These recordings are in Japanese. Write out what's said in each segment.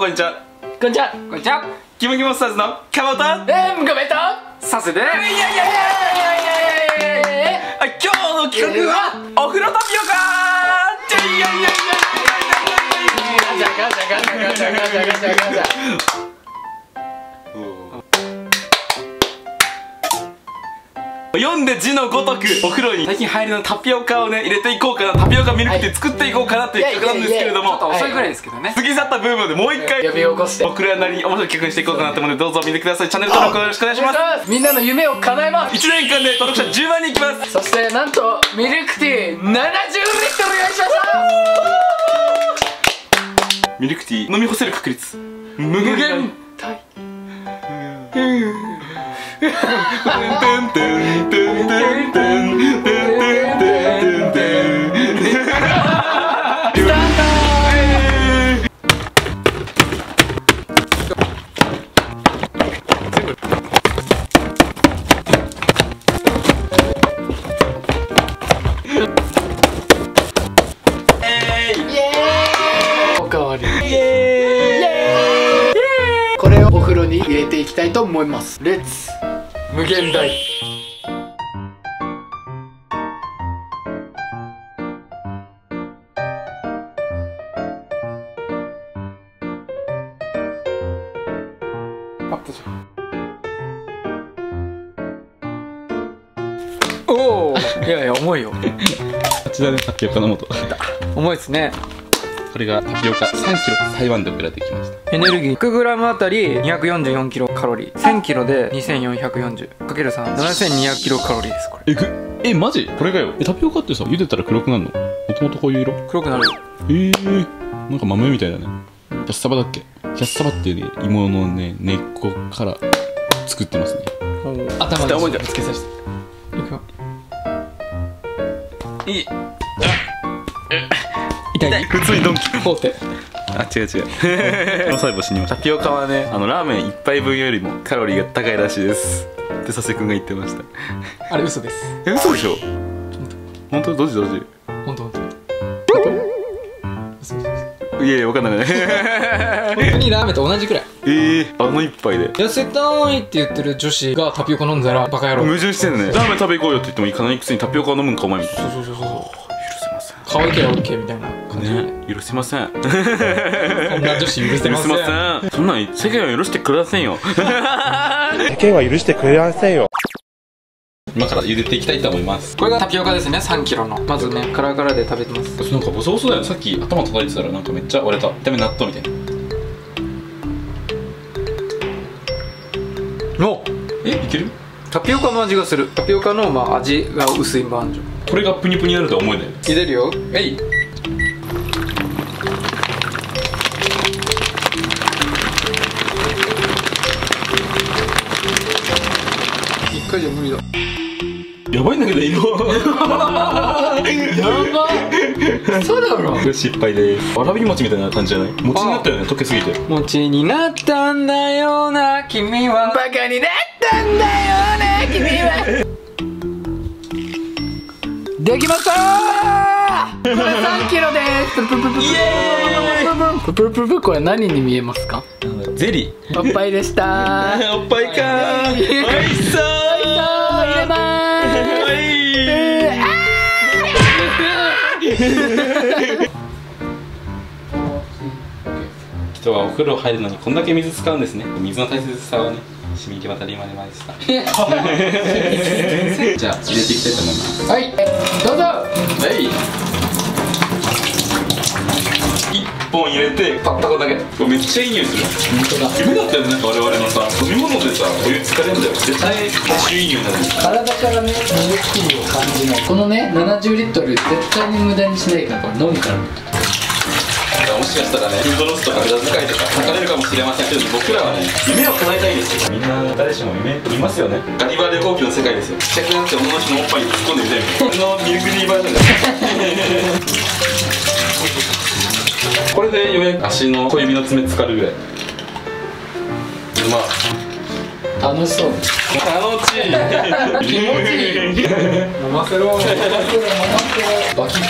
こんにちは。 こんにちは。 こんにちは。 キムキモスターズのカモとムカメとサスです。 はい、今日の企画はお風呂タピオカガチャガチャガチャガチャガチャガチャガチャガチャ。 読んで字のごとくお風呂に最近流行りのタピオカをね入れていこうかな、タピオカミルクティー作っていこうかなっていう企画なんですけれども、 ちょっと遅いぐらいですけどね。 過ぎ去ったブームでもう一回呼び起こして僕らなりに面白い企画にしていこうかなと思うので、どうぞ見てください。チャンネル登録よろしくお願いします。 みんなの夢を叶えます。 1年間で登録者10万人いきます。 そしてなんとミルクティー70リットル用意しました。 ミルクティー飲み干せる確率無無限大。おかわり。これをお風呂に入れていきたいと思います。レッツ無限大。アップじゃん。おお、いやいや重いよ。 こちらでタピオカの素。 重いですね。 これがタピオカ3キロ台湾で送られてきました。 エネルギー 100g あたり244キロカロリー、1000キロで2440かける3、7200キロカロリーです。これマジこれがよ。タピオカってさ茹でたら黒くなるの？もともとこういう色？ 黒くなる。 なんか豆みたいだね。キャッサバだっけ？キャッサバっていうね芋のね根っこから作ってますね。 頭に重いじゃんつけさせて。いい。 痛い。 普通にドンキホーテ。 あ、違う違う。脳細胞死にました。タピオカはね、ラーメン1杯分よりもカロリーが高いらしいですって佐世くんが言ってました。 あれ嘘です。 嘘でしょ？本当？どっち？ 本当。 いやいや、わかんない。 本当にラーメンと同じくらい。 あの一杯で痩せたいって言ってる女子がタピオカ飲んだらバカ野郎。 矛盾してんね。ラーメン食べ行こうよって言っても行かないくせにタピオカを飲むんかお前みたいな。 そう。 許せません。 可愛ければ OK みたいな感じで。 ね、許せません。 こんな女子許せません。 そんなん世間は許してくれませんよ。 世間は許してくれませんよ。 今から茹でていきたいと思います。 これがタピオカですね。3キロのまずねカラカラで食べてます。 なんかボソボソだよ。さっき頭叩いてたらなんかめっちゃ割れた。見た目納豆みたいな。いける？ タピオカの味がする。タピオカの味が薄いバージョン。 これがプニプニになるとは思えない。 茹でるよ。一回じゃ無理だ。 やばいんだけど色。 やば。そうだろ。 これ失敗です。わらび餅みたいな感じじゃない？餅になったよね、溶けすぎて。 餅になったんだよな君は。 バカになったんだよな君は。できましたー。これ3キロです。イエーイ。これ何に見えますか？ ゼリー。 おっぱいでしたー。 おっぱいかー。おいしそう。 入れまーす。 人はお風呂入るのにこんだけ水使うんですね。水の大切さをね、染み行き渡りまでまでした。じゃあ入れていきたいと思います。 はい、どうぞ。 はい。1本入れてたったこだけ。これめっちゃいい匂いする。本当だ。夢だったよね。なんか我々のさ飲み物でさお湯疲れるんだよ。絶対いい匂いになる。 体からねミルクティーを感じない。このね70リットル絶対に無駄にしないからこれ飲むから。 もしかしたらね、フードロスとか無駄遣いとか書かれるかもしれませんけど、僕らはね、夢を叶えたいんですよ。みんな誰しも夢見ますよね。ガリバー旅行記の世界ですよ。ちっちゃくなって女の人のおっぱいに突っ込んでみたいみたいな。このミルクティーバージョンです。これでようやく足の小指の爪浸かるぐらい。 楽しそう。 楽しい。 気持ちいい。飲ませろ。飲ませろ。バキッ。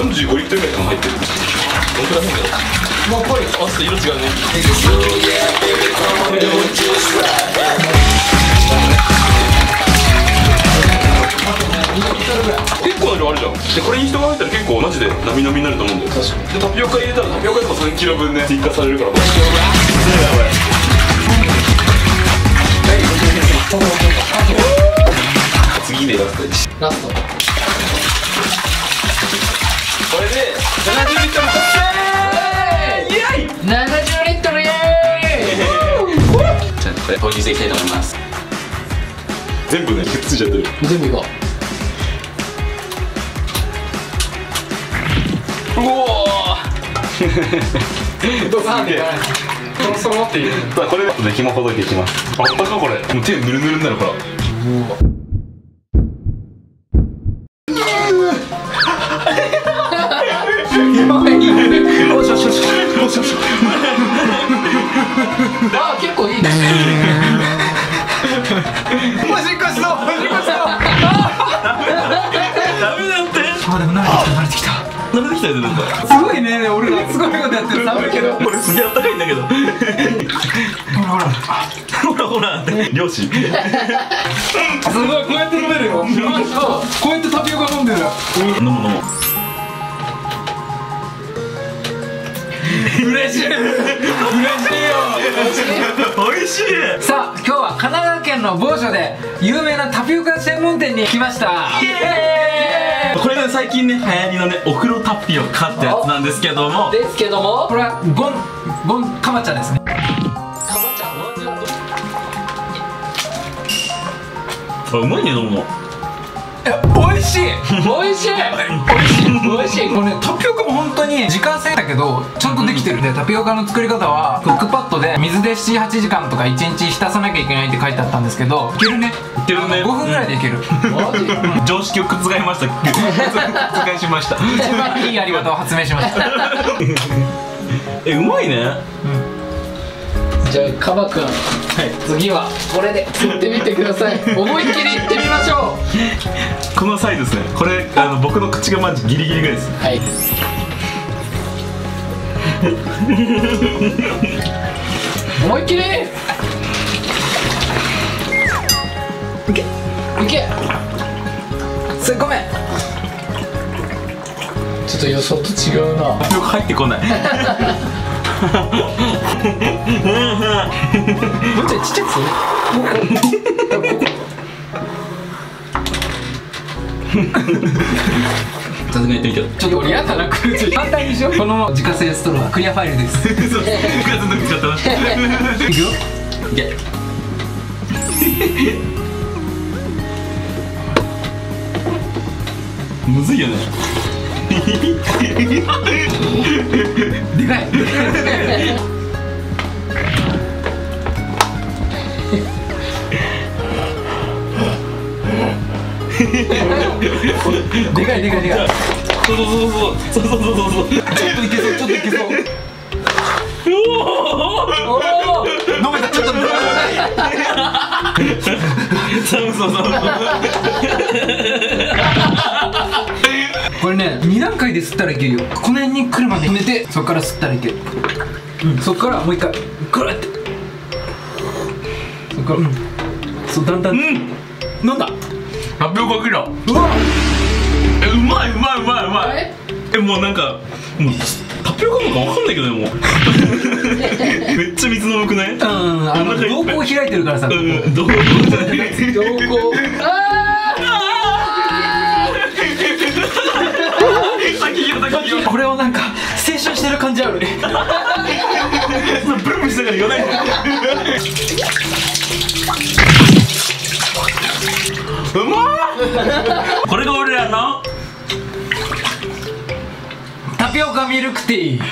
45リットルぐらい入ってる。どんくらい入ってる？もうこれ、あ、ちょっと色違うね。結構な量あるじゃん。で、これに人が入ったら結構マジでなみなみになると思うんだよ。確かに。で、タピオカ入れたらタピオカでも3キロ分ね追加されるから。次でラスト1。 ラスト。 これで70リットル達成。イエイ。 70リットルイエーイ。 じゃあこれ投入していきたいと思います。全部ね、くっついちゃってる。 全部いこうおう。ドカンでそろっている。 これで紐ほどいていきます。あったかこれ。もう手ぬるぬるになるから。 あ、結構いいね。 おしっこしそう、おしっこしそう。 ダメだって。 あ、でも慣れてきた。 慣れてきたよね、なんか。 すごいね、俺らすごいことやってる。寒いけど。 これすげえあったかいんだけど。 ほらほら漁師。 すごい、こうやって飲めるよ。こうやってタピオカ飲んでる。 飲む。 嬉しいよ。 美味しい。 さあ、今日は神奈川県の某所で有名なタピオカ専門店に来ました。 イエーイ。これが最近ね流行りのねお風呂タピオカってやつなんですけども。 ですけども、 これはゴンカマ茶ですね。 かまちゃん。 うまいね、どうも。 美味しい。 美味しい。美味しい。 これね、タピオカも本当に時間制だけどちゃんとできてる。で、タピオカの作り方はクックパッドで水で 7,8 時間とか1日浸さなきゃいけないって書いてあったんですけど、いけるね。 いけるね。 5分ぐらいでいける。 マジ。 常識を覆しました。覆しました。 一番いいやり方を発明しました。 うまいね。 じゃあカバくん、次はこれで釣ってみてください。思いっきりいってみましょう。 このサイズですね。これ僕の口がマジギリギリぐらいです。 はい。思いっきり。いけいけ。 すごめん。 ちょっと予想と違うな。 タピオカ入ってこない。 もうちょいちっちゃくする。 さすがにやってみて。 ちょっと俺やだな、空中反対にしよう。この自家製ストローはクリアファイルです。 そう、僕はずっと使ってました。 いくよ。 いけ。むずいよね。 でかい。でかい。 そう。 ちょっといけそう、ちょっといけそう。おお。飲めた、ちょっと飲めた。 そう。 これね、2段階で吸ったらいけるよ。この辺に来るまで止めて、そこから吸ったらいける。そこからもう一回グルって、そこからそうだんだんなんだタピオカキラー。 うわうまい。もうなんかもうタピオカなのかわかんないけどね、もうめっちゃ水飲むくない？ 瞳孔開いてるからさ。 瞳孔じゃない。 瞳孔。 これをなんか青春してる感じあるね。 ブルブルしながら言わないで。うまー。これが俺らのタピオカミルクティー。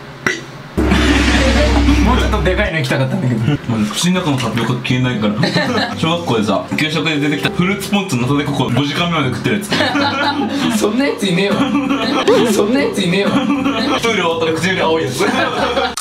もうちょっとでかいの行きたかったんだけど。 口の中のタピオカ消えないから。小学校でさ、給食で出てきたフルーツポンチのナタデココ5時間目まで食ってるやつ。 そんなやついねえわ。そんなやついねえわ。 プール終わったら唇青いやつ。